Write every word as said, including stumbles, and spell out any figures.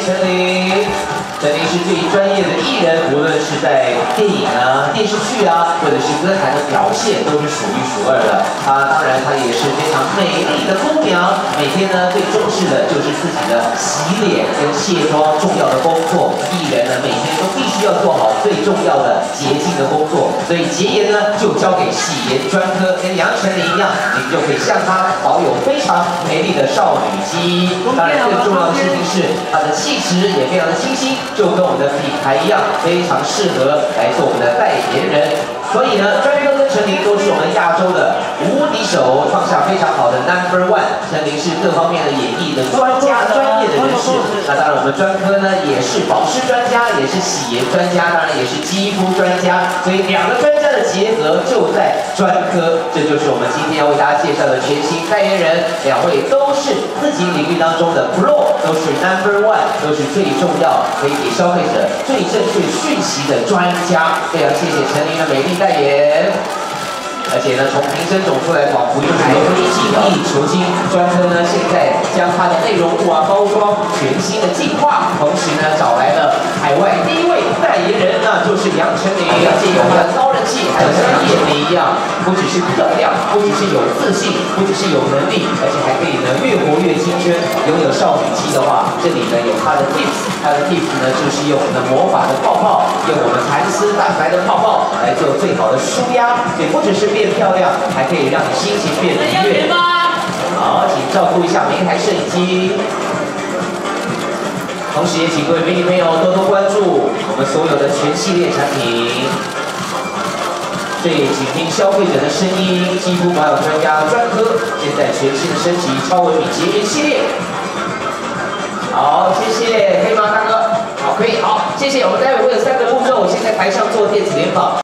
陈琳。陈琳是最专业的艺人，无论是在电影啊、电视剧啊，或者是歌坛的表现，都是数一数二的。她当然，她也是非常美丽的姑娘，每天呢最重视的就是自己的洗脸跟卸妆重要的工作。艺人呢每天都必须要做好最重要的洁净的工作，所以洁颜呢就交给洗颜专科，跟杨丞琳一样，你就可以像她保有非常美丽的少女基因。当然，更重要的事情是她的气质也非常的清新。 就跟我们的品牌一样，非常适合来做我们的代言人。所以呢，专科跟陈琳都是我们亚洲的无敌手，创下非常好的 number one。陈琳是各方面的演艺的专家、专业的人士。那当然，我们专科呢也是保湿专家，也是洗颜专家，当然也是肌肤专家。所以两个专家的结合就在专科，这就是我们今天要为大家介绍的全新代言人。两位都是自己领域当中的 pro， 都是 number one， 都是最重要，可以给消费者最正确讯息的专家。非常谢谢陈琳的美丽代言。 而且呢，从瓶身走出来，仿佛又是精益求精。专科呢，现在将它的内容物啊、包装全新的进化，同时呢，找来了海外第一位代言人，那就是杨丞琳。借由她的高人气，还有像叶琳一样，不只是漂亮，不只是有自信，不只是有能力，而且还可以呢越活越青春。拥有少女肌的话，这里呢有她的 tips， 她的 tips 呢就是用我们的魔法的泡泡，用我们蚕丝蛋白的泡泡来做最好的舒压，也不只是变 变漂亮，还可以让你心情变愉悦。好，请照顾一下每一台摄影机，同时也请各位媒体朋友多多关注我们所有的全系列产品。最倾听消费者的声音，肌肤保养专家专科，现在全新的升级超微米洁颜系列。好，谢谢，可以吗，大哥？好，可以，好，谢谢。我们待会会有三个步骤，我先在台上做电子联访。